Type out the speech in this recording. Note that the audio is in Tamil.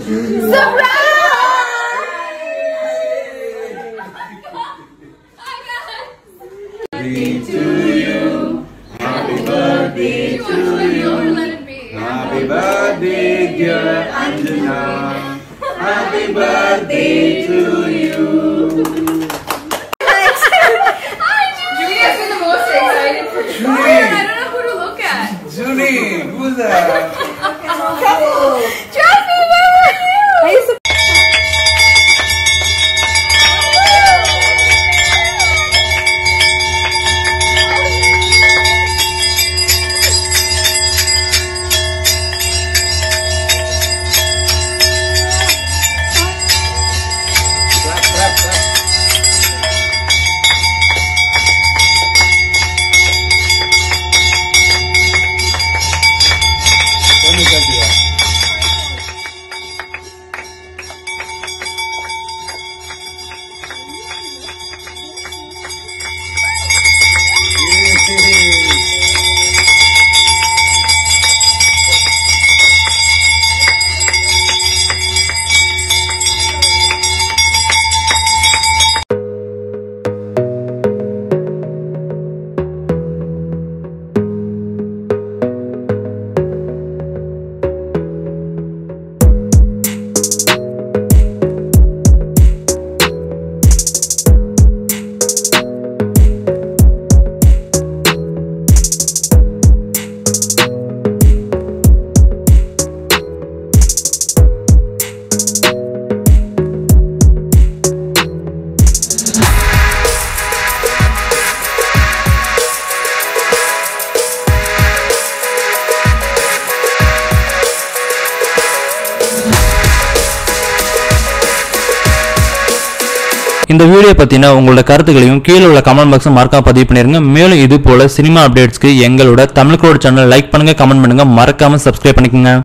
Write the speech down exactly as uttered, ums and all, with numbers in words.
to you. Happy birthday to you. Happy birthday, dear Anjana. Happy birthday to you. Julia's been the most excited for sure. I don't know who to look at. Julie, who's that? Trust me, where were you? I used to இந்த வீடியோ பத்தின உங்களோட கருத்துக்களையும் கீழே உள்ள கமெண்ட் பாக்ஸ்ல மறக்காம பதிவு பண்ணிருங்க. மேலும் இது போல சினிமா அப்டேட்ஸ்க்கு எங்களோட தமிழ் க்ரௌட் சேனல் லைக் பண்ணுங்க, கமெண்ட் பண்ணுங்க, மறக்காம சப்ஸ்கிரைப் பண்ணிக்கங்க.